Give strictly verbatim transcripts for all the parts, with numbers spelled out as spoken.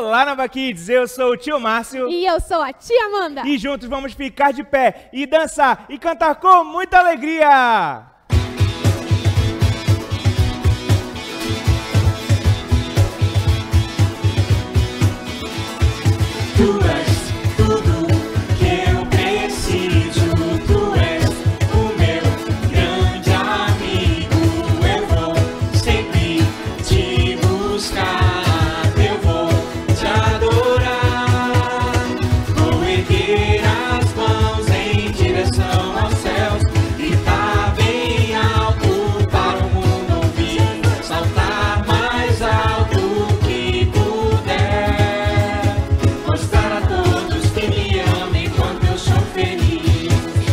Olá, Nova Kids! Eu sou o tio Márcio. E eu sou a tia Amanda. E juntos vamos ficar de pé e dançar e cantar com muita alegria! Tu és tudo que eu preciso, tu és o meu grande amigo. Eu vou sempre te buscar, eu vou te adorar. Vou erguer as mãos em direção aos céus, gritar bem alto para o mundo ouvir, saltar mais alto que puder, mostrar a todos que me amam enquanto eu sou feliz.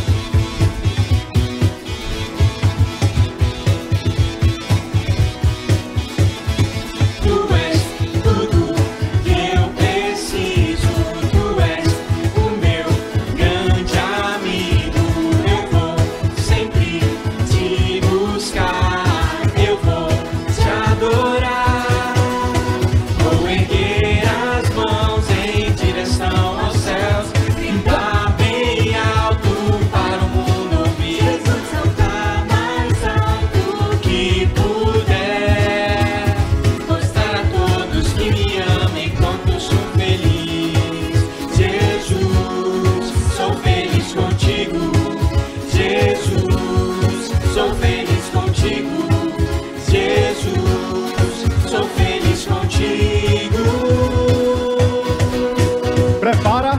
Tu és tudo que eu preciso, tu és o meu grande amigo. Eu vou sempre te buscar, eu vou te adorar. Vou erguer as mãos em direção aos céus, gritar bem alto para o mundo ouvir, saltar mais alto que puder, mostrar a todos que me amam enquanto eu sou feliz. Jesus, sou feliz contigo. Jesus, sou feliz contigo. Jesus, sou feliz contigo. Prepara.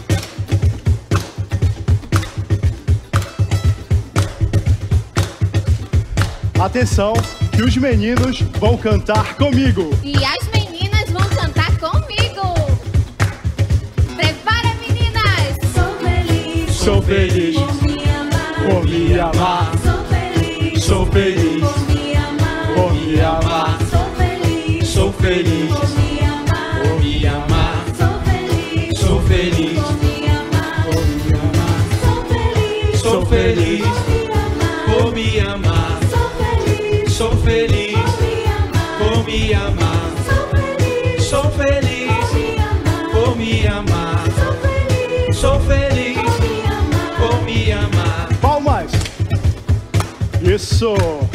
Atenção, que os meninos vão cantar comigo. E as meninas vão cantar comigo. Prepara, meninas! Sou feliz, Sou feliz por me amar. por me amar. Sou feliz, Sou feliz por me amar. por me amar. Sou feliz, Sou feliz por me amar. por me amar. Sou feliz, Sou feliz por me amar. por me amar. Sou feliz, Sou feliz por me amar. por me amar. Sou feliz, Sou feliz por me amar. por me amar. Sou feliz, Sou feliz por me amar. por me amar. Sou feliz, Sou feliz por me amar. por me amar. Palmas. Isso.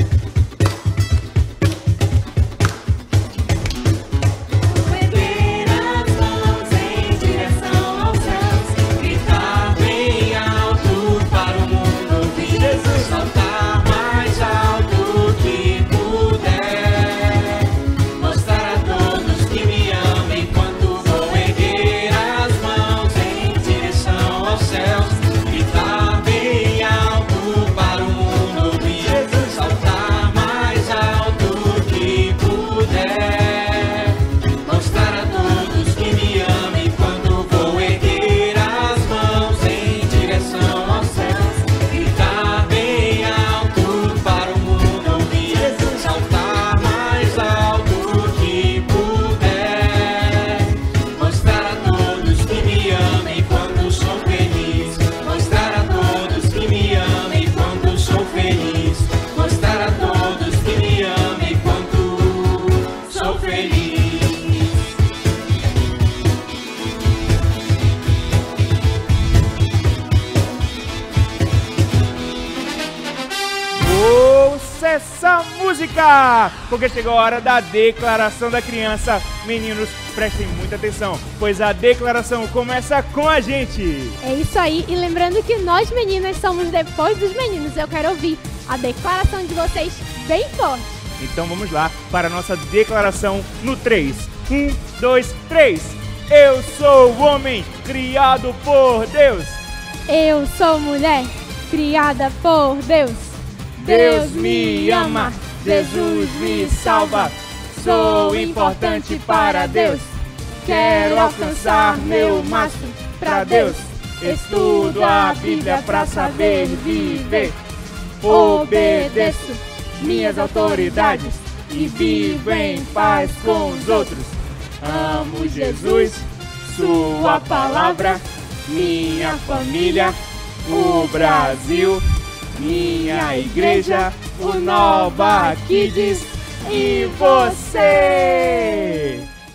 Erguer as mãos em direção aos céus, gritar bem alto para o mundo ouvir, saltar mais alto que puder, mostrar a todos que me amam enquanto vou erguer as mãos em direção aos céus, gritar bem alto para o mundo ouvir, saltar mais alto que puder, mostrar a todos que me amam enquanto vou erguer as mãos em direção aos céus, gritar bem alto para o mundo ouvir, saltar mais alto que puder, mostrar a todos que me amam enquanto sou feliz, mostrar a todos que me amam enquanto sou feliz, mostrar a todos que me amam enquanto sou feliz. Ouça essa música! Porque chegou a hora da declaração da criança. Meninos, prestem muita atenção, pois a declaração começa com a gente. É isso aí, e lembrando que nós meninas somos depois dos meninos. Eu quero ouvir a declaração de vocês bem forte. Então vamos lá para a nossa declaração no três. um, dois, três. Eu sou o homem criado por Deus. Eu sou mulher, criada por Deus. Deus me ama, Jesus me salva. Sou importante para Deus. Quero alcançar meu máximo para Deus. Estudo a Bíblia para saber viver. Obedeço minhas autoridades e vivo em paz com os outros. Amo Jesus, sua palavra, minha família, o Brasil, minha igreja, o Nova Kids e você.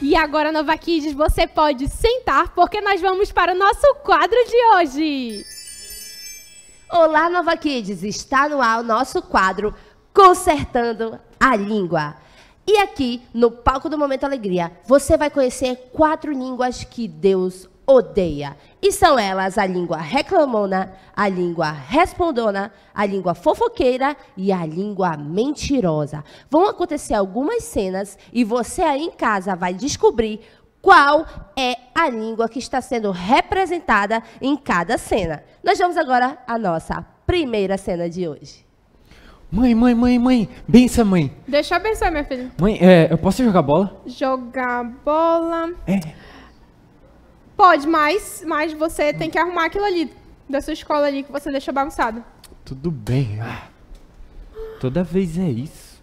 E agora, Nova Kids, você pode sentar, porque nós vamos para o nosso quadro de hoje. Olá, Nova Kids! Está no ar o nosso quadro Consertando a Língua. E aqui, no palco do Momento Alegria, você vai conhecer quatro línguas que Deus odeia. E são elas a língua reclamona, a língua respondona, a língua fofoqueira e a língua mentirosa. Vão acontecer algumas cenas e você aí em casa vai descobrir qual é a língua que está sendo representada em cada cena. Nós vamos agora à nossa primeira cena de hoje. Mãe, mãe, mãe, mãe, benção, mãe. Deixa eu abençoar, minha filha. Mãe, é, eu posso jogar bola? Jogar bola. É. Pode, mas, mas você tem que arrumar aquilo ali, da sua escola ali, que você deixou bagunçado. Tudo bem. Ah, toda vez é isso.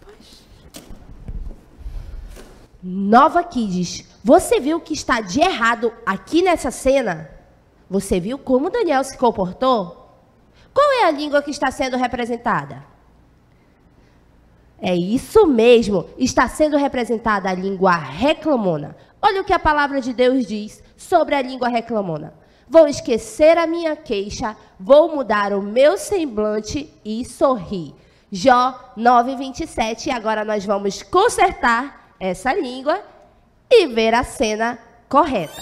Nova Kids, você viu o que está de errado aqui nessa cena? Você viu como o Daniel se comportou? Qual é a língua que está sendo representada? É isso mesmo, está sendo representada a língua reclamona. Olha o que a palavra de Deus diz sobre a língua reclamona. Vou esquecer a minha queixa, vou mudar o meu semblante e sorrir. Jó nove, vinte e sete, e agora nós vamos consertar essa língua e ver a cena correta.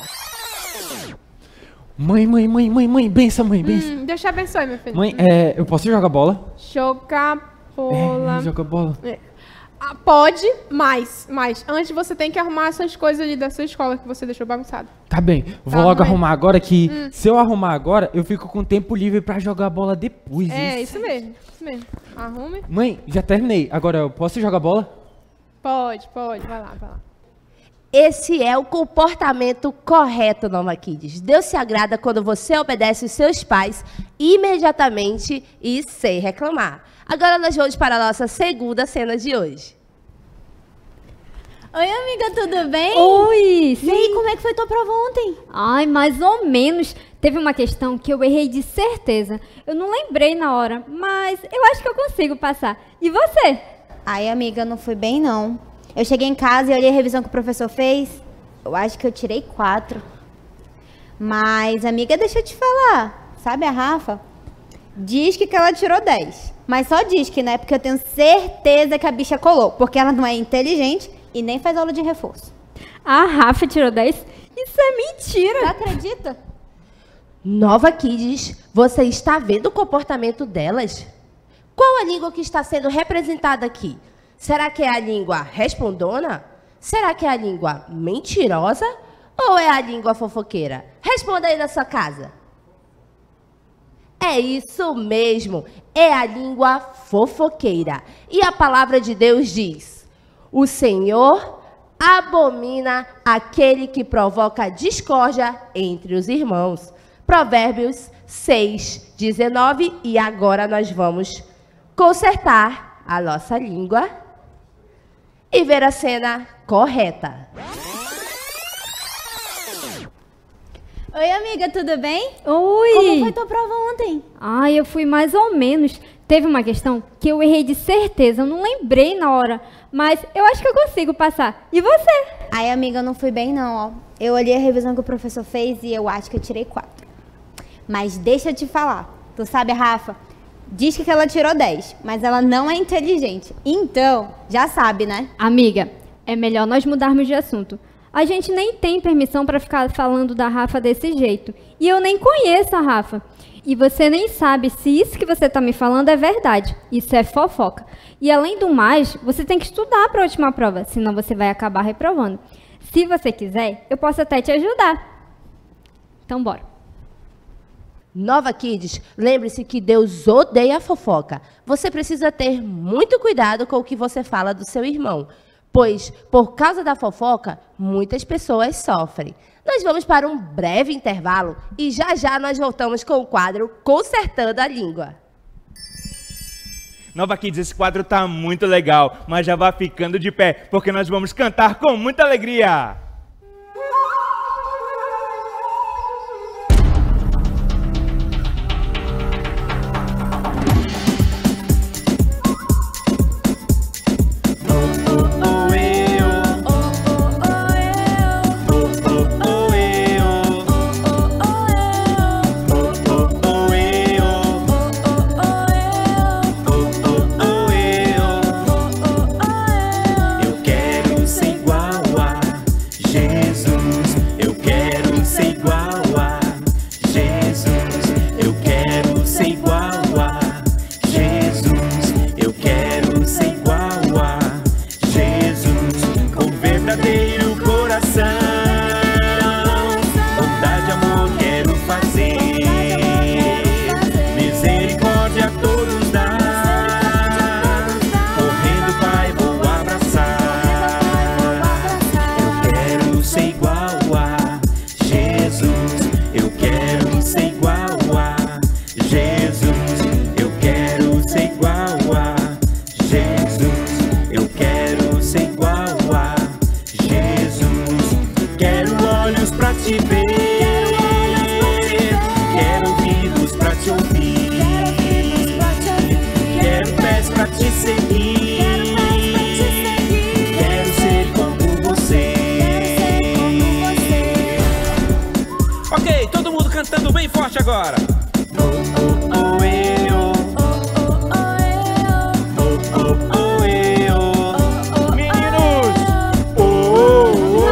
Mãe, mãe, mãe, mãe, mãe, benção, mãe, benção. Hum, deixa eu abençoar, minha filha. Mãe, é, eu posso jogar bola? Jogar bola. É, joga bola. É. Ah, pode, mas, mas antes você tem que arrumar essas coisas ali da sua escola que você deixou bagunçado. Tá bem, vou Tá, logo mãe. arrumar agora que Hum. se eu arrumar agora, eu fico com tempo livre pra jogar bola depois. É, isso. isso mesmo, isso mesmo. Arrume. Mãe, já terminei. Agora eu posso jogar bola? Pode, pode, vai lá, vai lá. Esse é o comportamento correto, Nova Kids. Deus se agrada quando você obedece os seus pais imediatamente e sem reclamar. Agora nós vamos para a nossa segunda cena de hoje. Oi, amiga, tudo bem? Oi, E aí, como é que foi tua prova ontem? Ai, mais ou menos. Teve uma questão que eu errei de certeza. Eu não lembrei na hora, mas eu acho que eu consigo passar. E você? Ai, amiga, não fui bem, não. Eu cheguei em casa e olhei a revisão que o professor fez. Eu acho que eu tirei quatro. Mas, amiga, deixa eu te falar. Sabe a Rafa? Diz que, que ela tirou dez. Mas só diz que, né? Porque eu tenho certeza que a bicha colou. Porque ela não é inteligente e nem faz aula de reforço. A Rafa tirou dez? Isso é mentira. Você acredita? Nova Kids, você está vendo o comportamento delas? Qual a língua que está sendo representada aqui? Será que é a língua respondona? Será que é a língua mentirosa? Ou é a língua fofoqueira? Responda aí na sua casa. É isso mesmo, é a língua fofoqueira. E a palavra de Deus diz: o Senhor abomina aquele que provoca discórdia entre os irmãos. Provérbios seis, dezenove. E agora nós vamos consertar a nossa língua e ver a cena correta. Oi, amiga, tudo bem? Oi. Como foi tua prova ontem? Ai, eu fui mais ou menos. Teve uma questão que eu errei de certeza. Eu não lembrei na hora, mas eu acho que eu consigo passar. E você? Ai, amiga, eu não fui bem, não, ó. Eu olhei a revisão que o professor fez e eu acho que eu tirei quatro. Mas deixa eu te falar. Tu sabe a Rafa? Diz que ela tirou dez, mas ela não é inteligente. Então, já sabe, né? Amiga, é melhor nós mudarmos de assunto. A gente nem tem permissão para ficar falando da Rafa desse jeito. E eu nem conheço a Rafa. E você nem sabe se isso que você está me falando é verdade. Isso é fofoca. E além do mais, você tem que estudar para a última prova, senão você vai acabar reprovando. Se você quiser, eu posso até te ajudar. Então, bora. Nova Kids, lembre-se que Deus odeia a fofoca. Você precisa ter muito cuidado com o que você fala do seu irmão, pois, por causa da fofoca, muitas pessoas sofrem. Nós vamos para um breve intervalo e já já nós voltamos com o quadro Consertando a Língua. Nova Kids, esse quadro tá muito legal, mas já vá ficando de pé, porque nós vamos cantar com muita alegria. Ok, todo mundo cantando bem forte agora. Oh, oh, oh, eh, oh. Oh, oh, oh, eh, oh. Meninos! Oh, oh, oh.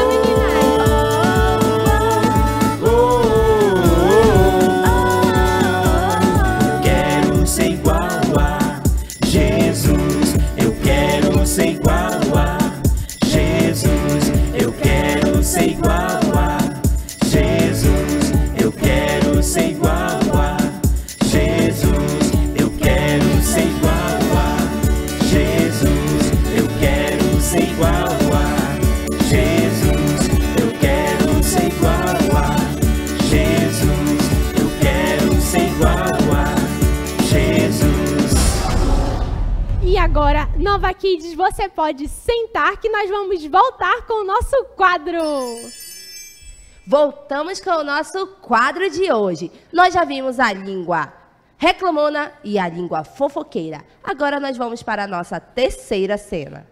Quero ser igual a Jesus. Eu quero ser igual a Jesus. Eu quero ser igual a Jesus. Eu quero ser igual a Jesus. Eu quero ser igual a Jesus. Eu quero ser igual a Jesus. Eu quero ser igual a Jesus. Eu quero ser igual a Jesus. E agora, Nova Kids, você pode sentar que nós vamos voltar com o nosso quadro. Voltamos com o nosso quadro de hoje. Nós já vimos a língua reclamona e a língua fofoqueira. Agora nós vamos para a nossa terceira cena.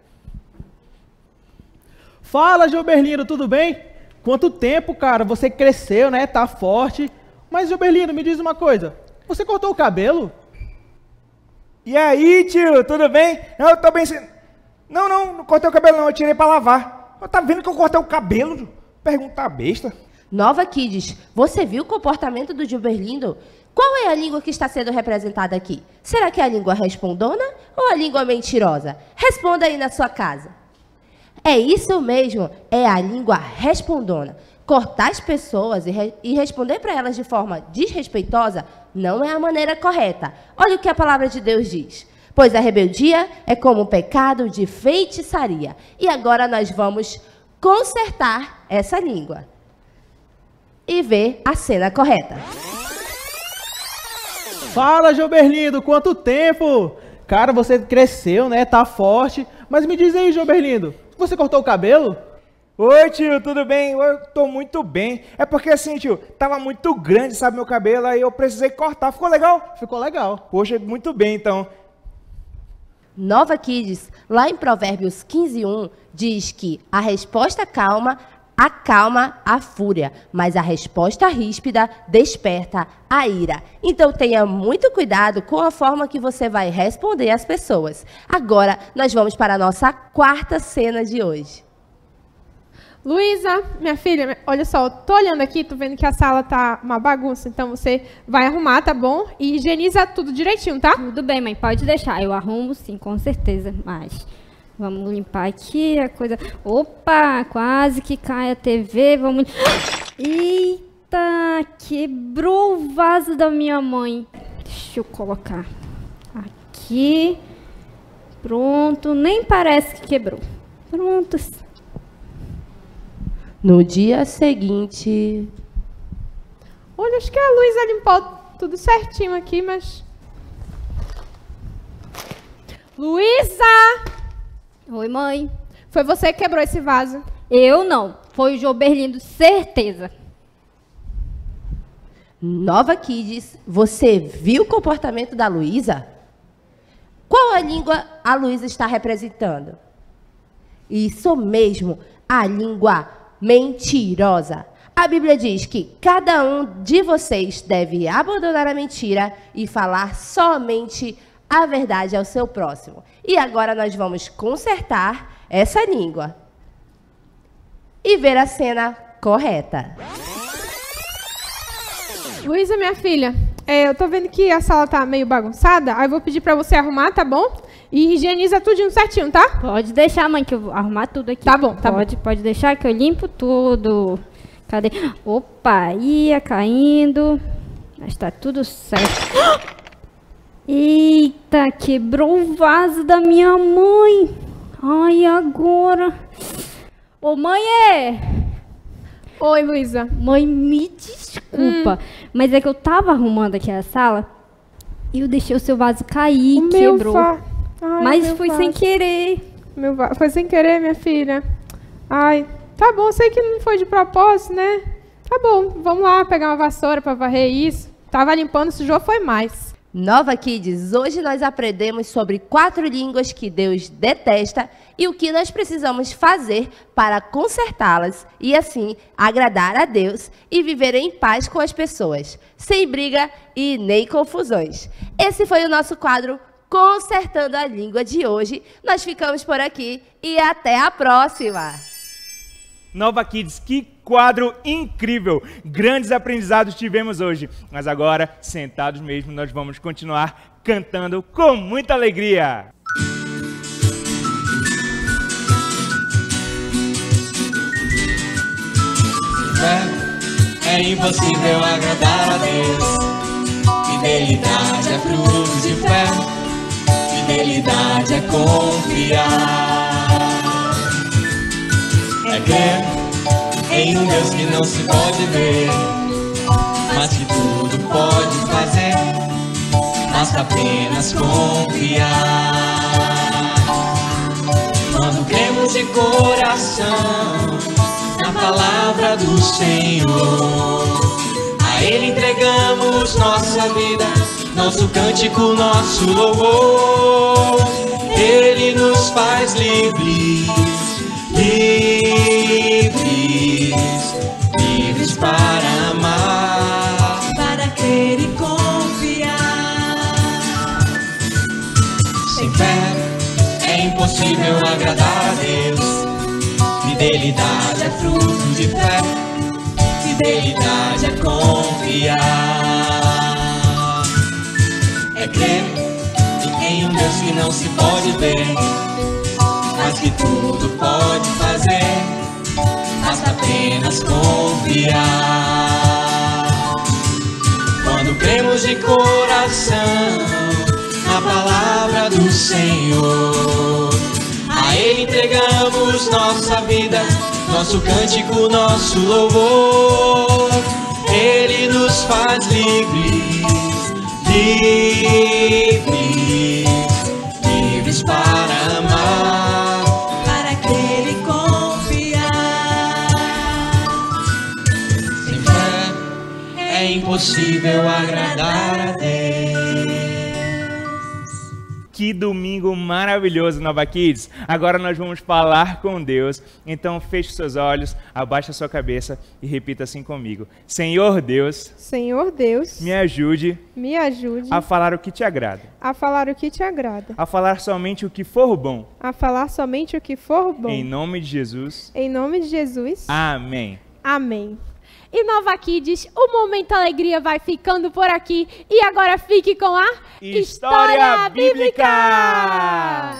Fala, Gilberlino, tudo bem? Quanto tempo, cara? Você cresceu, né? Tá forte. Mas, Gilberlino, me diz uma coisa. Você cortou o cabelo? E aí, tio, tudo bem? Eu tô bem... sem- Não, não, não cortei o cabelo não, eu tirei pra lavar. Tá vendo que eu cortei o cabelo? Pergunta besta. Nova Kids, você viu o comportamento do Gilberlindo? Qual é a língua que está sendo representada aqui? Será que é a língua respondona ou a língua mentirosa? Responda aí na sua casa. É isso mesmo, é a língua respondona. Cortar as pessoas e, re e responder para elas de forma desrespeitosa não é a maneira correta. Olha o que a palavra de Deus diz. Pois a rebeldia é como o pecado de feitiçaria. E agora nós vamos consertar essa língua e ver a cena correta. Fala, Gilberlindo, quanto tempo? Cara, você cresceu, né? Tá forte. Mas me diz aí, Gilberlindo, você cortou o cabelo? Oi, tio, tudo bem? Eu tô muito bem. É porque assim, tio, tava muito grande, sabe, meu cabelo, aí eu precisei cortar. Ficou legal? Ficou legal. Poxa, muito bem, então. Nova Kids, lá em Provérbios quinze, um, diz que a resposta calma acalma a fúria, mas a resposta ríspida desperta a ira. Então tenha muito cuidado com a forma que você vai responder às pessoas. Agora nós vamos para a nossa quarta cena de hoje. Luísa, minha filha, olha só, eu tô olhando aqui, tô vendo que a sala tá uma bagunça, então você vai arrumar, tá bom? E higieniza tudo direitinho, tá? Tudo bem, mãe, pode deixar. Eu arrumo sim, com certeza. Mas vamos limpar aqui a coisa. Opa, quase que cai a T V. Vamos. Eita, quebrou o vaso da minha mãe. Deixa eu colocar aqui. Pronto, nem parece que quebrou. Pronto. No dia seguinte... Olha, acho que a Luísa limpou tudo certinho aqui, mas... Luísa! Oi, mãe. Foi você que quebrou esse vaso? Eu não. Foi o Gilberlindo, certeza. Nova Kids, você viu o comportamento da Luísa? Qual a língua a Luísa está representando? Isso mesmo, a língua mentirosa. A Bíblia diz que cada um de vocês deve abandonar a mentira e falar somente a verdade ao seu próximo. E agora nós vamos consertar essa língua e ver a cena correta. Luísa, minha filha, é, eu tô vendo que a sala tá meio bagunçada, aí eu vou pedir pra você arrumar, tá bom? E higieniza tudinho certinho, tá? Pode deixar, mãe, que eu vou arrumar tudo aqui. Tá bom, tá pode, bom. Pode deixar que eu limpo tudo. Cadê? Opa, ia caindo. Mas tá tudo certo. Eita, quebrou o vaso da minha mãe. Ai, agora. Ô, mãe, é... Oi, Luísa. Mãe, me desculpa, Hum. mas é que eu tava arrumando aqui a sala e eu deixei o seu vaso cair, O meu quebrou. va- Ai, mas meu foi vaso. sem querer. Meu va- Foi sem querer, minha filha. Ai, tá bom, sei que não foi de propósito, né? Tá bom, vamos lá pegar uma vassoura pra varrer isso. Tava limpando, sujou, foi mais. Nova Kids, hoje nós aprendemos sobre quatro línguas que Deus detesta e o que nós precisamos fazer para consertá-las e assim agradar a Deus e viver em paz com as pessoas, sem briga e nem confusões. Esse foi o nosso quadro Consertando a Língua de hoje. Nós ficamos por aqui e até a próxima! Nova Kids, que quadro incrível! Grandes aprendizados tivemos hoje, mas agora, sentados mesmo, nós vamos continuar cantando com muita alegria. É impossível agradar a Deus. Fidelidade é fruto de fé. Fidelidade é confiar. É crer em um Deus que não se pode ver, mas que tudo pode fazer. Basta apenas confiar. Quando cremos de coração na palavra do Senhor, a Ele entregamos nossa vida, nosso cântico, nosso louvor. Ele nos faz livres, livres, livres para amar, para crer e confiar. Sem fé é impossível agradar a Deus. Fidelidade é fruto de fé. Fidelidade é confiar. É crer em um Deus que não se pode ver, mas que tudo pode fazer. Basta apenas confiar. Quando cremos de coração na palavra do Senhor, a Ele entregamos nossa vida, nosso cântico, nosso louvor. Ele nos faz livres, livres, livres para amar, para crer e confiar. Sem fé é impossível agradar a Deus. Que domingo maravilhoso, Nova Kids! Agora nós vamos falar com Deus. Então feche seus olhos, abaixe a sua cabeça e repita assim comigo. Senhor Deus, Senhor Deus, me ajude, me ajude a falar o que te agrada, a falar o que te agrada, a falar somente o que for bom. a falar somente o que for bom. Em nome de Jesus. Em nome de Jesus. Amém. Amém. E Nova Kids, o Momento Alegria vai ficando por aqui. E agora fique com a História Bíblica!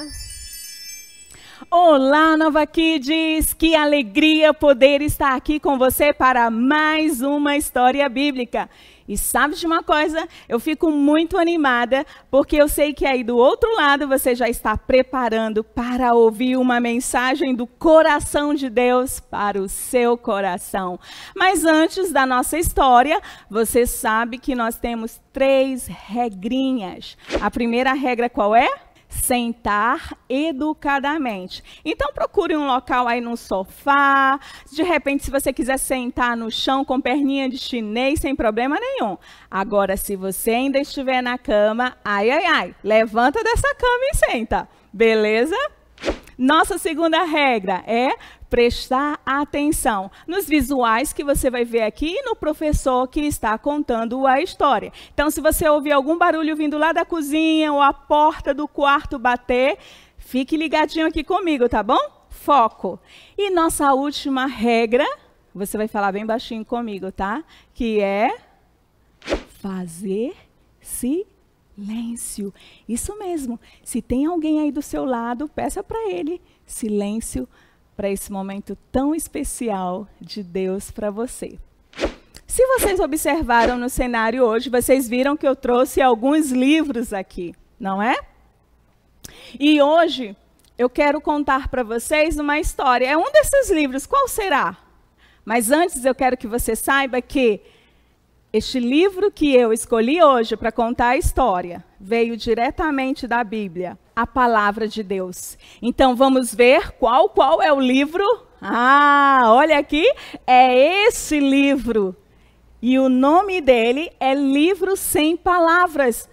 Olá, Nova Kids! Que alegria poder estar aqui com você para mais uma História Bíblica. E sabe de uma coisa? Eu fico muito animada, porque eu sei que aí do outro lado você já está preparando para ouvir uma mensagem do coração de Deus para o seu coração. Mas antes da nossa história, você sabe que nós temos três regrinhas. A primeira regra qual é? Sentar educadamente. Então procure um local aí no sofá. De repente, se você quiser sentar no chão com perninha de chinês, sem problema nenhum. Agora, se você ainda estiver na cama, ai, ai, ai, levanta dessa cama e senta. Beleza? Nossa segunda regra é prestar atenção nos visuais que você vai ver aqui e no professor que está contando a história. Então, se você ouvir algum barulho vindo lá da cozinha ou a porta do quarto bater, fique ligadinho aqui comigo, tá bom? Foco. E nossa última regra, você vai falar bem baixinho comigo, tá? Que é fazer silêncio. Isso mesmo. Se tem alguém aí do seu lado, peça para ele silêncio para esse momento tão especial de Deus para você. Se vocês observaram no cenário hoje, vocês viram que eu trouxe alguns livros aqui, não é? E hoje eu quero contar para vocês uma história. É um desses livros, qual será? Mas antes eu quero que você saiba que este livro que eu escolhi hoje para contar a história veio diretamente da Bíblia, a palavra de Deus. Então vamos ver qual, qual é o livro? Ah, olha aqui, é esse livro. E o nome dele é Livro Sem Palavras.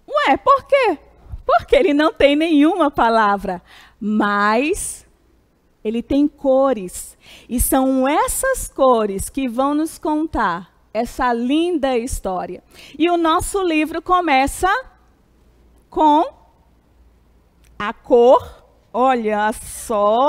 Ué, por quê? Porque ele não tem nenhuma palavra, mas ele tem cores. E são essas cores que vão nos contar essa linda história. E o nosso livro começa com a cor, olha só,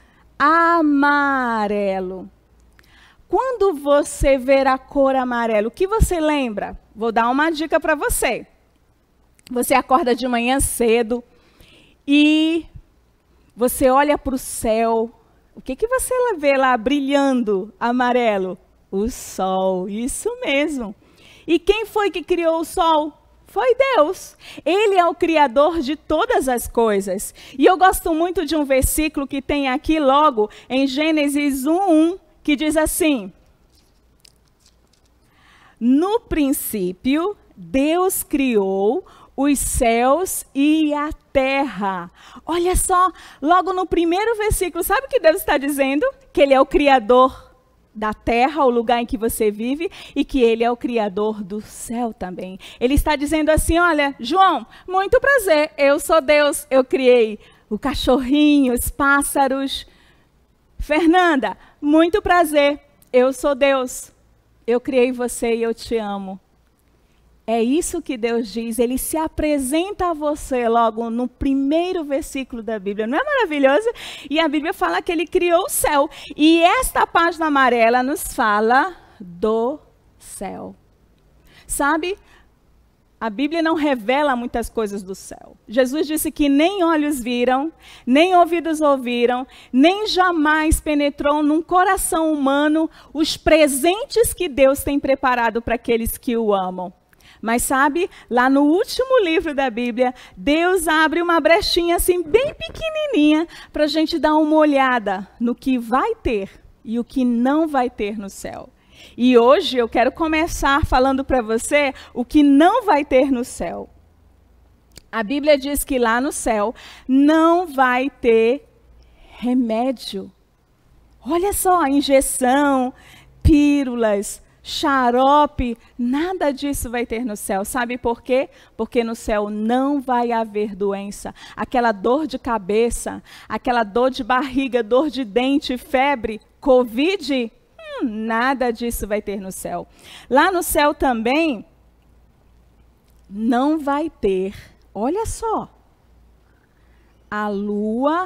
amarelo. Quando você ver a cor amarelo, o que você lembra? Vou dar uma dica para você. Você acorda de manhã cedo e você olha para o céu. O que, que você vê lá brilhando amarelo? O sol, isso mesmo. E quem foi que criou o sol? Foi Deus. Ele é o criador de todas as coisas. E eu gosto muito de um versículo que tem aqui logo em Gênesis um, um, que diz assim: no princípio, Deus criou os céus e a terra. Olha só, logo no primeiro versículo, sabe o que Deus está dizendo? Que Ele é o criador da terra, o lugar em que você vive, e que Ele é o criador do céu também. Ele está dizendo assim, olha, João, muito prazer, eu sou Deus, eu criei o cachorrinho, os pássaros. Fernanda, muito prazer, eu sou Deus, eu criei você e eu te amo. É isso que Deus diz, Ele se apresenta a você logo no primeiro versículo da Bíblia. Não é maravilhoso? E a Bíblia fala que Ele criou o céu. E esta página amarela nos fala do céu. Sabe? A Bíblia não revela muitas coisas do céu. Jesus disse que nem olhos viram, nem ouvidos ouviram, nem jamais penetrou num coração humano os presentes que Deus tem preparado para aqueles que o amam. Mas sabe, lá no último livro da Bíblia, Deus abre uma brechinha assim, bem pequenininha, para a gente dar uma olhada no que vai ter e o que não vai ter no céu. E hoje eu quero começar falando para você o que não vai ter no céu. A Bíblia diz que lá no céu não vai ter remédio. Olha só, injeção, pílulas, xarope, nada disso vai ter no céu. Sabe por quê? Porque no céu não vai haver doença. Aquela dor de cabeça, aquela dor de barriga, dor de dente, febre, Covid, hum, nada disso vai ter no céu. Lá no céu também não vai ter, olha só, a lua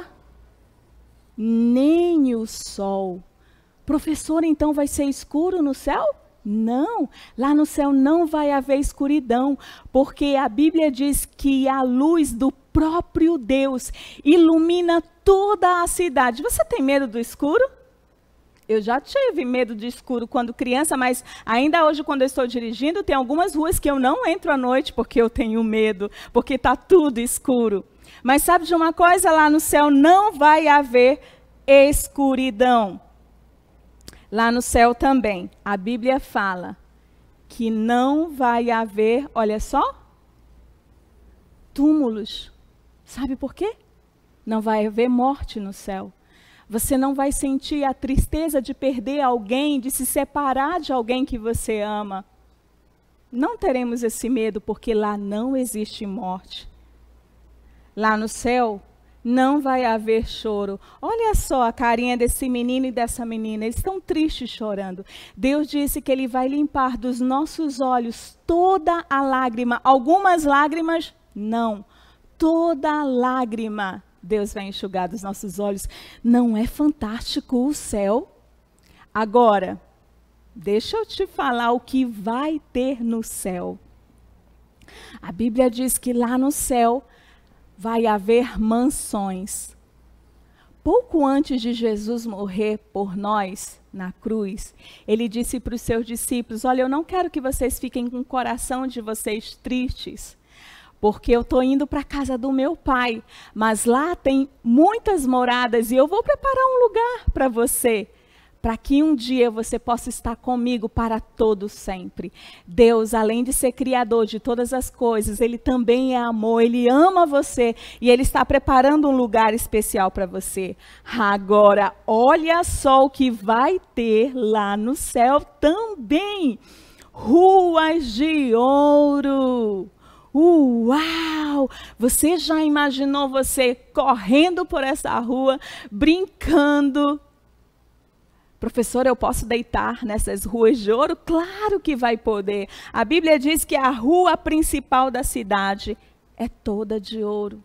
nem o sol. Professor, então vai ser escuro no céu? Não, lá no céu não vai haver escuridão, porque a Bíblia diz que a luz do próprio Deus ilumina toda a cidade. Você tem medo do escuro? Eu já tive medo de escuro quando criança, mas ainda hoje quando eu estou dirigindo, tem algumas ruas que eu não entro à noite porque eu tenho medo, porque está tudo escuro. Mas sabe de uma coisa? Lá no céu não vai haver escuridão. Lá no céu também, a Bíblia fala que não vai haver, olha só, túmulos. Sabe por quê? Não vai haver morte no céu. Você não vai sentir a tristeza de perder alguém, de se separar de alguém que você ama. Não teremos esse medo, porque lá não existe morte. Lá no céu não vai haver choro. Olha só a carinha desse menino e dessa menina. Eles estão tristes chorando. Deus disse que Ele vai limpar dos nossos olhos toda a lágrima. Algumas lágrimas, não. Toda a lágrima Deus vai enxugar dos nossos olhos. Não é fantástico o céu? Agora, deixa eu te falar o que vai ter no céu. A Bíblia diz que lá no céu vai haver mansões. Pouco antes de Jesus morrer por nós na cruz, Ele disse para os seus discípulos, olha, eu não quero que vocês fiquem com o coração de vocês tristes, porque eu estou indo para a casa do meu Pai, mas lá tem muitas moradas e eu vou preparar um lugar para você, para que um dia você possa estar comigo para todo sempre. Deus, além de ser criador de todas as coisas, Ele também é amor, Ele ama você e Ele está preparando um lugar especial para você. Agora, olha só o que vai ter lá no céu também. Ruas de ouro. Uau! Você já imaginou você correndo por essa rua, brincando? Professor, eu posso deitar nessas ruas de ouro? Claro que vai poder. A Bíblia diz que a rua principal da cidade é toda de ouro.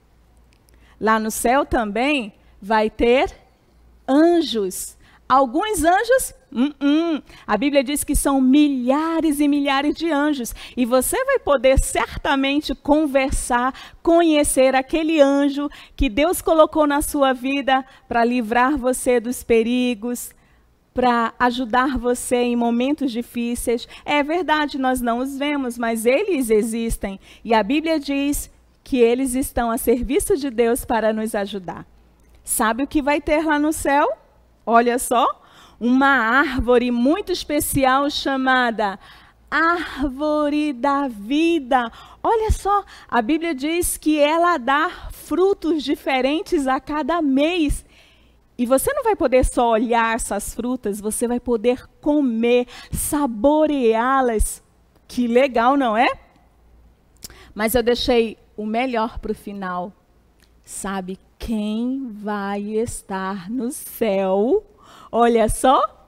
Lá no céu também vai ter anjos. Alguns anjos, uh -uh. A Bíblia diz que são milhares e milhares de anjos. E você vai poder certamente conversar, conhecer aquele anjo que Deus colocou na sua vida para livrar você dos perigos, para ajudar você em momentos difíceis. É verdade, nós não os vemos, mas eles existem. E a Bíblia diz que eles estão a serviço de Deus para nos ajudar. Sabe o que vai ter lá no céu? Olha só, uma árvore muito especial chamada Árvore da Vida. Olha só, a Bíblia diz que ela dá frutos diferentes a cada mês. E você não vai poder só olhar essas frutas, você vai poder comer, saboreá-las. Que legal, não é? Mas eu deixei o melhor para o final. Sabe quem vai estar no céu? Olha só,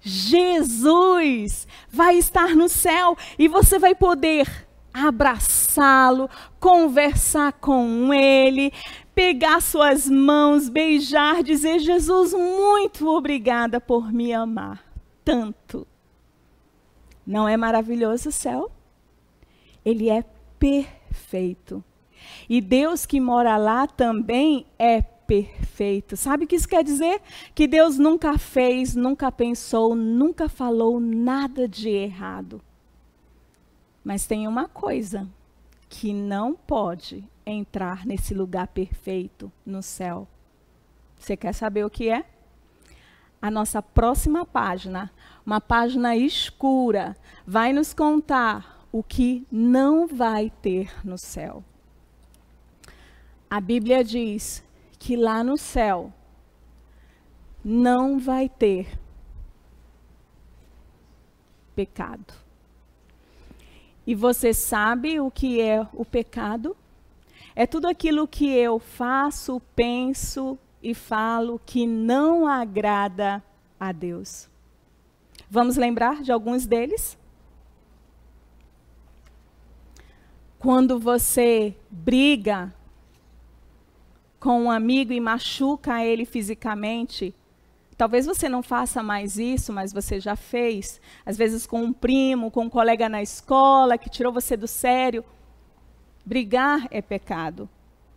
Jesus vai estar no céu e você vai poder abraçá-lo, conversar com ele, pegar suas mãos, beijar, dizer: Jesus, muito obrigada por me amar tanto. Não é maravilhoso o céu? Ele é perfeito. E Deus que mora lá também é perfeito. Sabe o que isso quer dizer? Que Deus nunca fez, nunca pensou, nunca falou nada de errado. Mas tem uma coisa que não pode entrar nesse lugar perfeito no céu. Você quer saber o que é? A nossa próxima página, uma página escura, vai nos contar o que não vai ter no céu. A Bíblia diz que lá no céu não vai ter pecado. E você sabe o que é o pecado? É tudo aquilo que eu faço, penso e falo que não agrada a Deus. Vamos lembrar de alguns deles? Quando você briga com um amigo e machuca ele fisicamente, talvez você não faça mais isso, mas você já fez. Às vezes com um primo, com um colega na escola que tirou você do sério. Brigar é pecado.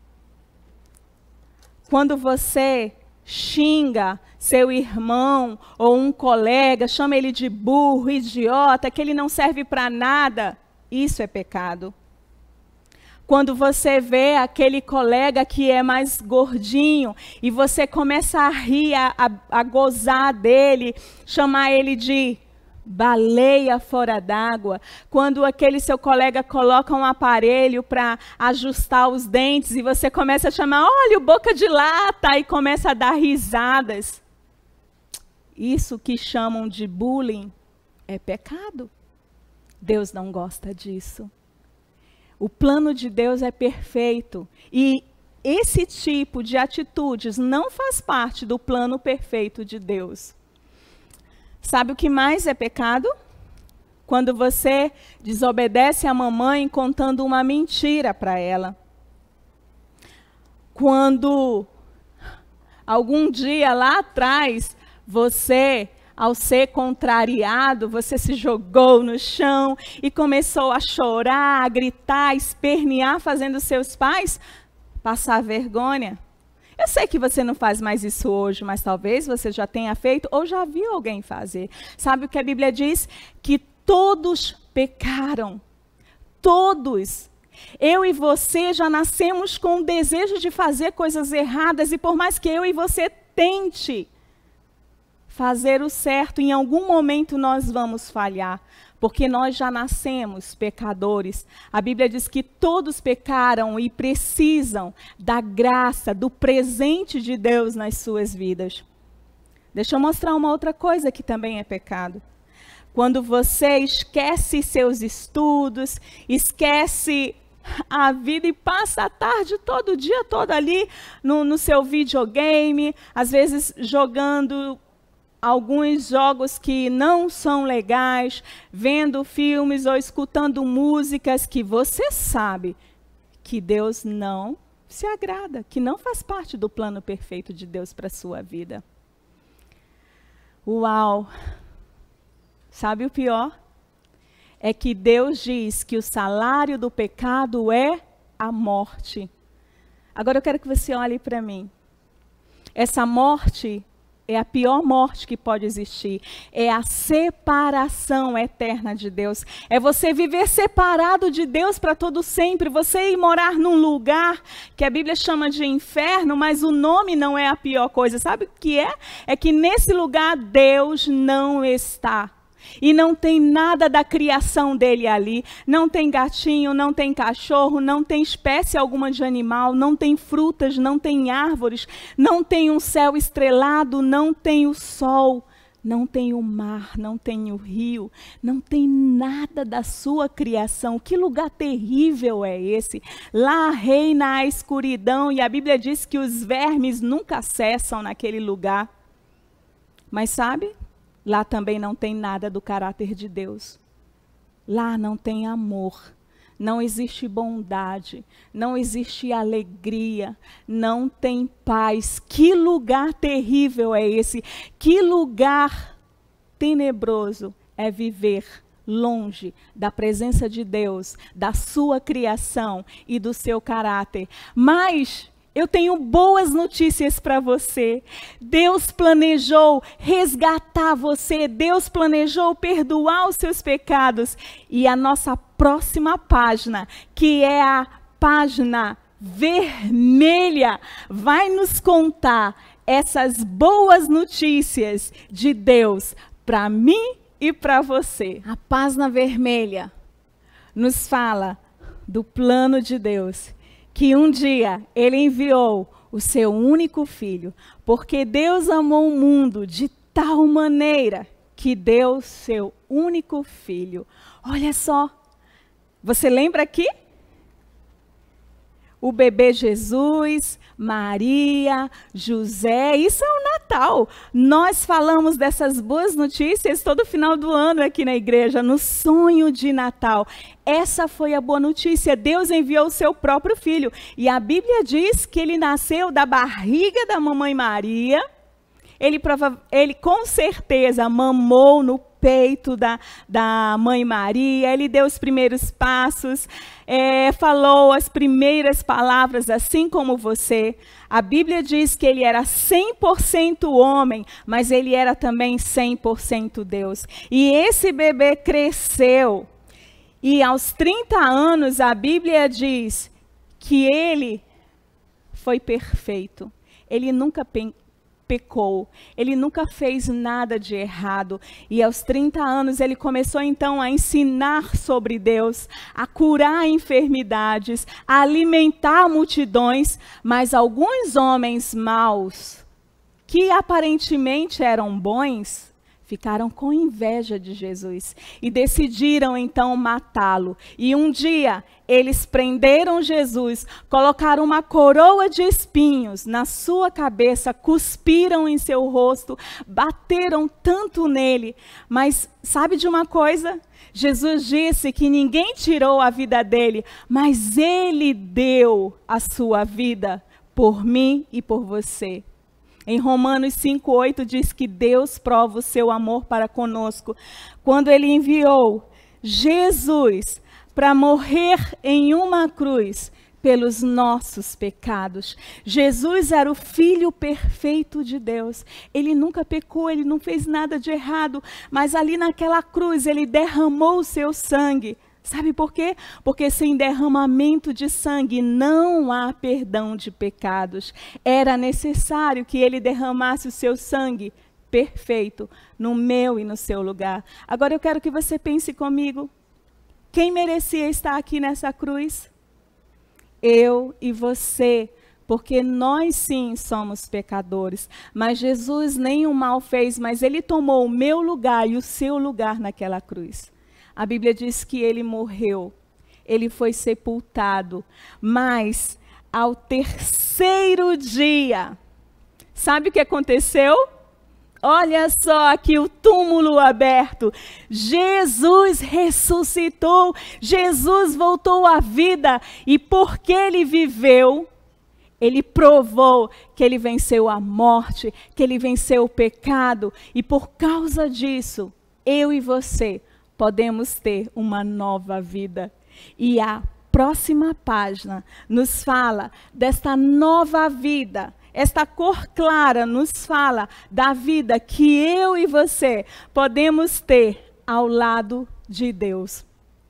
Quando você xinga seu irmão ou um colega, chama ele de burro, idiota, que ele não serve para nada, isso é pecado. Quando você vê aquele colega que é mais gordinho e você começa a rir, a, a, a gozar dele, chamar ele de baleia fora d'água. Quando aquele seu colega coloca um aparelho para ajustar os dentes e você começa a chamar, olha, o boca de lata, e começa a dar risadas. Isso que chamam de bullying é pecado. Deus não gosta disso. O plano de Deus é perfeito e esse tipo de atitudes não faz parte do plano perfeito de Deus. Sabe o que mais é pecado? Quando você desobedece a mamãe contando uma mentira para ela. Quando algum dia lá atrás você, ao ser contrariado, você se jogou no chão e começou a chorar, a gritar, a espernear, fazendo seus pais passar vergonha. Eu sei que você não faz mais isso hoje, mas talvez você já tenha feito ou já viu alguém fazer. Sabe o que a Bíblia diz? Que todos pecaram. Todos. Eu e você já nascemos com o desejo de fazer coisas erradas e por mais que eu e você tente fazer o certo, em algum momento nós vamos falhar, porque nós já nascemos pecadores. A Bíblia diz que todos pecaram e precisam da graça, do presente de Deus nas suas vidas. Deixa eu mostrar uma outra coisa que também é pecado. Quando você esquece seus estudos, esquece a vida e passa a tarde todo, o dia todo ali no, no seu videogame, às vezes jogando alguns jogos que não são legais, vendo filmes ou escutando músicas que você sabe que Deus não se agrada, que não faz parte do plano perfeito de Deus para a sua vida. Uau! Sabe o pior? É que Deus diz que o salário do pecado é a morte. Agora eu quero que você olhe para mim. Essa morte é a pior morte que pode existir. É a separação eterna de Deus. É você viver separado de Deus para todo sempre. Você ir morar num lugar que a Bíblia chama de inferno, mas o nome não é a pior coisa. Sabe o que é? É que nesse lugar Deus não está. E não tem nada da criação dele ali. Não tem gatinho, não tem cachorro, não tem espécie alguma de animal, não tem frutas, não tem árvores, não tem um céu estrelado, não tem o sol, não tem o mar, não tem o rio, não tem nada da sua criação. Que lugar terrível é esse? Lá reina a escuridão e a Bíblia diz que os vermes nunca acessam naquele lugar. Mas sabe? Lá também não tem nada do caráter de Deus. Lá não tem amor, não existe bondade, não existe alegria, não tem paz. Que lugar terrível é esse? Que lugar tenebroso é viver longe da presença de Deus, da sua criação e do seu caráter. Mas eu tenho boas notícias para você. Deus planejou resgatar você. Deus planejou perdoar os seus pecados. E a nossa próxima página, que é a página vermelha, vai nos contar essas boas notícias de Deus para mim e para você. A página vermelha nos fala do plano de Deus, que um dia ele enviou o seu único filho, porque Deus amou o mundo de tal maneira que deu seu único filho. Olha só, você lembra aqui? O bebê Jesus, Maria, José, isso é o Natal. Nós falamos dessas boas notícias todo final do ano aqui na igreja, no sonho de Natal. Essa foi a boa notícia. Deus enviou o seu próprio filho. E a Bíblia diz que ele nasceu da barriga da mamãe Maria. Ele, prova, ele com certeza mamou no peito da, da mãe Maria, ele deu os primeiros passos, é, falou as primeiras palavras, assim como você. A Bíblia diz que ele era cem por cento homem, mas ele era também cem por cento Deus. E esse bebê cresceu, e aos trinta anos a Bíblia diz que ele foi perfeito. Ele nunca pensou, pecou, ele nunca fez nada de errado, e aos trinta anos ele começou então a ensinar sobre Deus, a curar enfermidades, a alimentar multidões, mas alguns homens maus, que aparentemente eram bons, ficaram com inveja de Jesus e decidiram então matá-lo. E um dia eles prenderam Jesus, colocaram uma coroa de espinhos na sua cabeça, cuspiram em seu rosto, bateram tanto nele. Mas sabe de uma coisa? Jesus disse que ninguém tirou a vida dele, mas ele deu a sua vida por mim e por você. Em Romanos cinco, oito diz que Deus prova o seu amor para conosco, quando ele enviou Jesus para morrer em uma cruz pelos nossos pecados. Jesus era o Filho perfeito de Deus. Ele nunca pecou, ele não fez nada de errado, mas ali naquela cruz ele derramou o seu sangue. Sabe por quê? Porque sem derramamento de sangue não há perdão de pecados. Era necessário que ele derramasse o seu sangue perfeito no meu e no seu lugar. Agora eu quero que você pense comigo. Quem merecia estar aqui nessa cruz? Eu e você. Porque nós sim somos pecadores. Mas Jesus nenhum mal fez, mas ele tomou o meu lugar e o seu lugar naquela cruz. A Bíblia diz que ele morreu. ele foi sepultado. Mas ao terceiro dia, sabe o que aconteceu? Olha só aqui o túmulo aberto. Jesus ressuscitou, Jesus voltou à vida, e porque ele viveu, ele provou que ele venceu a morte, que ele venceu o pecado, e por causa disso, eu e você podemos ter uma nova vida. E a próxima página nos fala desta nova vida. Esta cor clara nos fala da vida que eu e você podemos ter ao lado de Deus.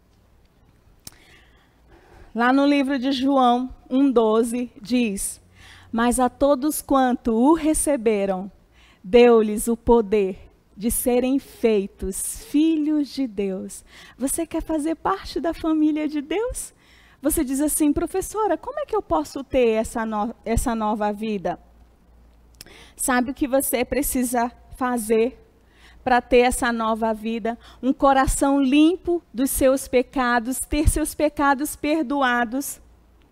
Lá no livro de João um, doze, diz: mas a todos quanto o receberam, deu-lhes o poder de serem feitos filhos de Deus. Você quer fazer parte da família de Deus? Você diz assim: professora, como é que eu posso ter essa, no essa nova vida? Sabe o que você precisa fazer para ter essa nova vida? Um coração limpo dos seus pecados, ter seus pecados perdoados.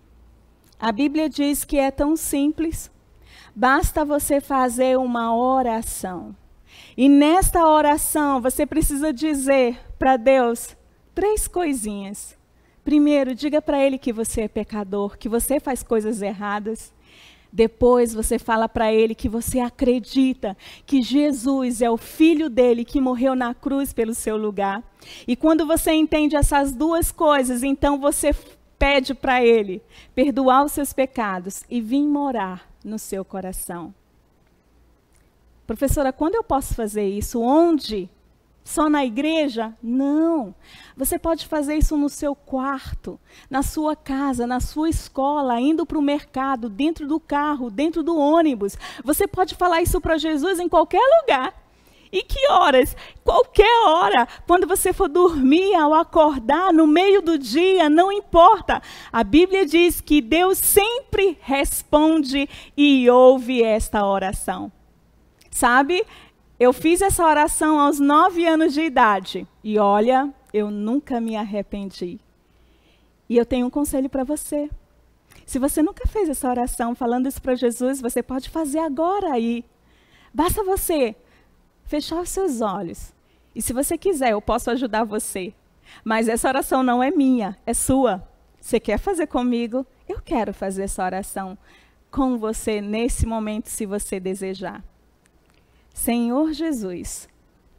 A Bíblia diz que é tão simples. Basta você fazer uma oração. E nesta oração você precisa dizer para Deus três coisinhas. Primeiro, diga para ele que você é pecador, que você faz coisas erradas. Depois você fala para ele que você acredita que Jesus é o Filho dele que morreu na cruz pelo seu lugar. E quando você entende essas duas coisas, então você pede para ele perdoar os seus pecados e vir morar no seu coração. Professora, quando eu posso fazer isso? Onde? Só na igreja? Não. Você pode fazer isso no seu quarto, na sua casa, na sua escola, indo para o mercado, dentro do carro, dentro do ônibus. Você pode falar isso para Jesus em qualquer lugar. E que horas? Qualquer hora. Quando você for dormir, ao acordar, no meio do dia, não importa. A Bíblia diz que Deus sempre responde e ouve esta oração. Sabe? Eu fiz essa oração aos nove anos de idade. E olha, eu nunca me arrependi. E eu tenho um conselho para você. Se você nunca fez essa oração falando isso para Jesus, você pode fazer agora aí. Basta você fechar os seus olhos. E se você quiser, eu posso ajudar você. Mas essa oração não é minha, é sua. Você quer fazer comigo? Eu quero fazer essa oração com você nesse momento, se você desejar. Senhor Jesus,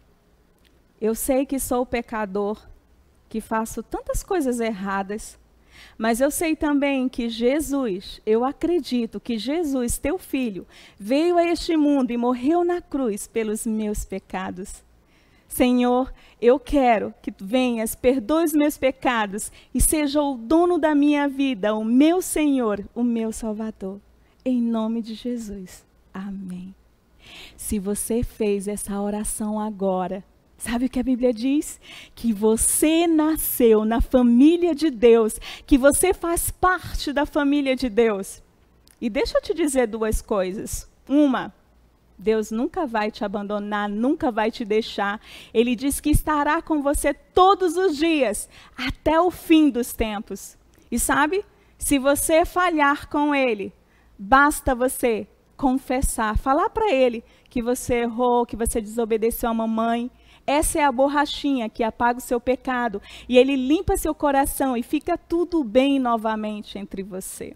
eu sei que sou pecador, que faço tantas coisas erradas, mas eu sei também que Jesus, eu acredito que Jesus, teu filho, veio a este mundo e morreu na cruz pelos meus pecados. Senhor, eu quero que tu venhas, perdoe os meus pecados e seja o dono da minha vida, o meu Senhor, o meu Salvador. Em nome de Jesus. Amém. Se você fez essa oração agora, sabe o que a Bíblia diz? Que você nasceu na família de Deus, que você faz parte da família de Deus. E deixa eu te dizer duas coisas. Uma, Deus nunca vai te abandonar, nunca vai te deixar. Ele diz que estará com você todos os dias, até o fim dos tempos. E sabe, se você falhar com Ele, basta você confessar, falar para Ele que você errou, que você desobedeceu a mamãe. Essa é a borrachinha que apaga o seu pecado. E Ele limpa seu coração e fica tudo bem novamente entre você.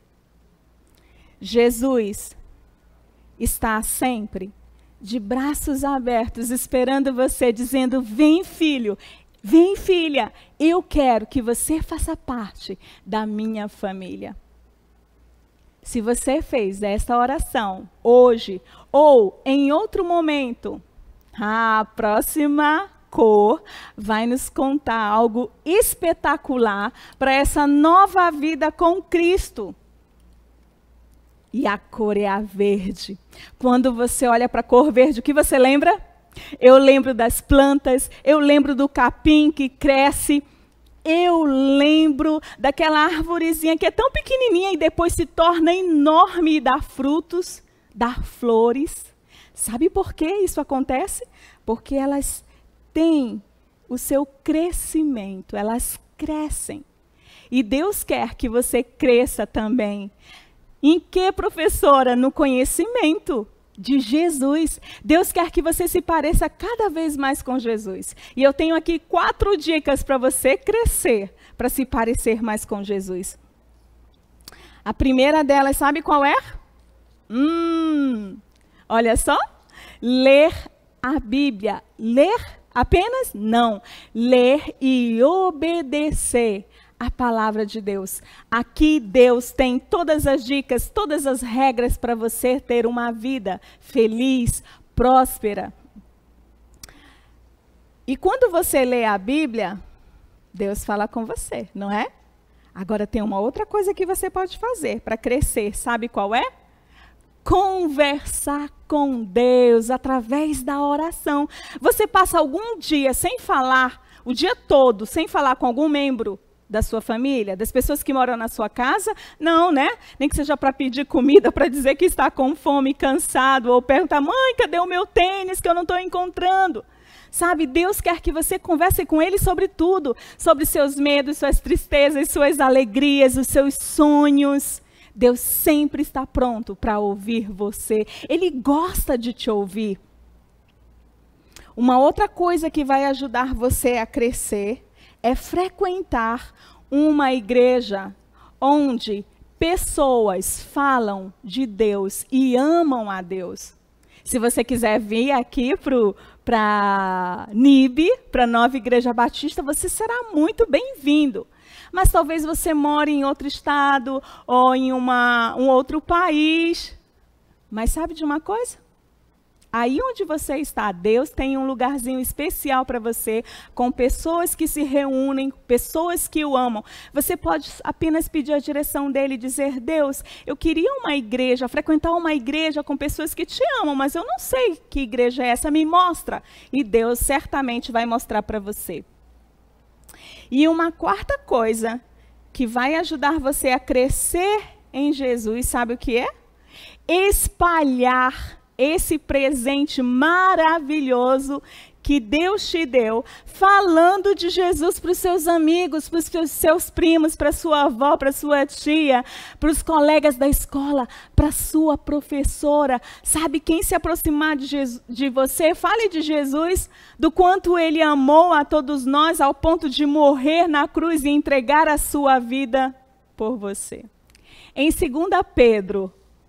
Jesus está sempre de braços abertos, esperando você, dizendo: vem, filho, vem, filha, eu quero que você faça parte da minha família. Se você fez esta oração hoje ou em outro momento, a próxima cor vai nos contar algo espetacular para essa nova vida com Cristo. E a cor é a verde. Quando você olha para a cor verde, o que você lembra? Eu lembro das plantas, eu lembro do capim que cresce. Eu lembro daquela arvorezinha que é tão pequenininha e depois se torna enorme e dá frutos, dá flores. Sabe por que isso acontece? Porque elas têm o seu crescimento, elas crescem. E Deus quer que você cresça também. Em que, professora? No conhecimento de Jesus. Deus quer que você se pareça cada vez mais com Jesus. E eu tenho aqui quatro dicas para você crescer, para se parecer mais com Jesus. A primeira delas, sabe qual é? Hum, olha só. Ler a Bíblia. Ler apenas? Não. Ler e obedecer a palavra de Deus. Aqui Deus tem todas as dicas, todas as regras para você ter uma vida feliz, próspera. E quando você lê a Bíblia, Deus fala com você, não é? Agora tem uma outra coisa que você pode fazer para crescer, sabe qual é? Conversar com Deus através da oração. Você passa algum dia sem falar, o dia todo, sem falar com algum membro da sua família, das pessoas que moram na sua casa? Não, né? Nem que seja para pedir comida, para dizer que está com fome, cansado, ou perguntar, mãe, cadê o meu tênis que eu não estou encontrando? Sabe, Deus quer que você converse com Ele sobre tudo, sobre seus medos, suas tristezas, suas alegrias, os seus sonhos. Deus sempre está pronto para ouvir você. Ele gosta de te ouvir. Uma outra coisa que vai ajudar você a crescer é frequentar uma igreja onde pessoas falam de Deus e amam a Deus. Se você quiser vir aqui para N I B, para a Nova Igreja Batista, você será muito bem-vindo. Mas talvez você more em outro estado ou em uma, um outro país. Mas sabe de uma coisa? Aí onde você está, Deus tem um lugarzinho especial para você, com pessoas que se reúnem, pessoas que o amam. Você pode apenas pedir a direção dele e dizer, Deus, eu queria uma igreja, frequentar uma igreja com pessoas que te amam, mas eu não sei que igreja é essa, me mostra. E Deus certamente vai mostrar para você. E uma quarta coisa que vai ajudar você a crescer em Jesus, sabe o que é? Espalhar esse presente maravilhoso que Deus te deu, falando de Jesus para os seus amigos, para os seus primos, para sua avó, para sua tia, para os colegas da escola, para sua professora. Sabe, quem se aproximar de, Jesus, de você, fale de Jesus, do quanto Ele amou a todos nós, ao ponto de morrer na cruz e entregar a sua vida por você. Em segunda Pedro,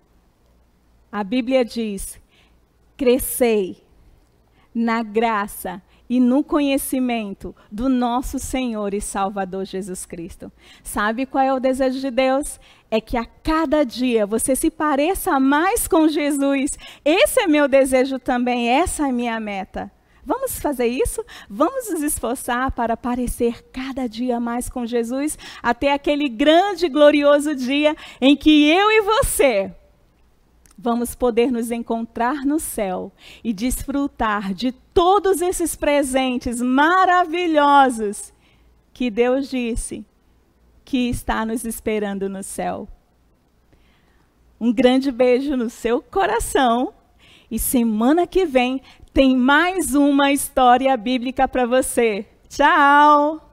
a Bíblia diz, crescei na graça e no conhecimento do nosso Senhor e Salvador Jesus Cristo. Sabe qual é o desejo de Deus? É que a cada dia você se pareça mais com Jesus. Esse é meu desejo também, essa é a minha meta. Vamos fazer isso? Vamos nos esforçar para parecer cada dia mais com Jesus, até aquele grande e glorioso dia em que eu e você vamos poder nos encontrar no céu e desfrutar de todos esses presentes maravilhosos que Deus disse que está nos esperando no céu. Um grande beijo no seu coração e semana que vem tem mais uma história bíblica para você. Tchau!